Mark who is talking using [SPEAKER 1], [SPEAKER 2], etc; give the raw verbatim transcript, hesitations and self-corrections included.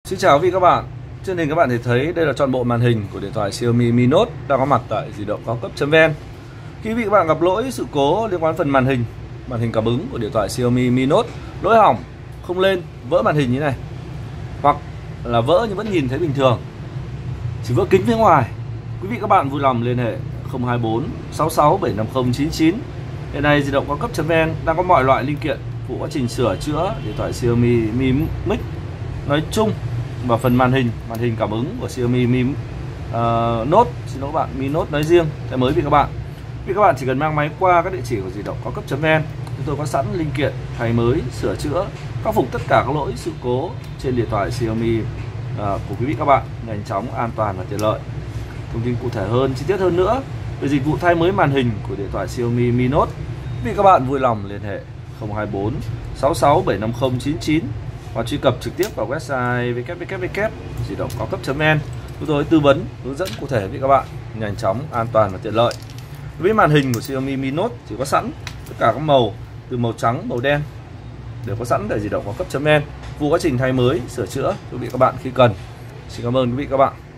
[SPEAKER 1] Xin chào quý vị các bạn. Trên hình các bạn thể thấy đây là toàn bộ màn hình của điện thoại Xiaomi Mi Note đang có mặt tại di động cao cấp.vn. Khi quý vị các bạn gặp lỗi sự cố liên quan phần màn hình, màn hình cảm ứng của điện thoại Xiaomi Mi Note lỗi hỏng, không lên, vỡ màn hình như này, hoặc là vỡ nhưng vẫn nhìn thấy bình thường, chỉ vỡ kính phía ngoài, quý vị các bạn vui lòng liên hệ không hai bốn sáu sáu bảy năm không chín chín. Hiện nay di động cao cấp.vn đang có mọi loại linh kiện phụ quá trình sửa chữa điện thoại Xiaomi Mi Mix nói chung và phần màn hình, màn hình cảm ứng của Xiaomi Mi uh, Note, xin lỗi bạn, Mi Note nói riêng, thay mới vì các bạn. Vì các bạn chỉ cần mang máy qua các địa chỉ của di động cao cấp.vn, chúng tôi có sẵn linh kiện thay mới, sửa chữa, khắc phục tất cả các lỗi sự cố trên điện thoại Xiaomi uh, của quý vị các bạn, nhanh chóng, an toàn và tiện lợi. Thông tin cụ thể hơn, chi tiết hơn nữa về dịch vụ thay mới màn hình của điện thoại Xiaomi Mi Note, quý vị các bạn vui lòng liên hệ không hai bốn sáu sáu bảy năm không chín chín hoặc truy cập trực tiếp vào website w w w chấm di động cao cấp.vn. Chúng tôi tư vấn, hướng dẫn cụ thể với các bạn, nhanh chóng, an toàn và tiện lợi. Với màn hình của Xiaomi Mi Note thì có sẵn tất cả các màu từ màu trắng, màu đen đều có sẵn tại di động cao cấp.vn. Vụ quá trình thay mới, sửa chữa quý vị các bạn khi cần. Xin cảm ơn quý vị các bạn.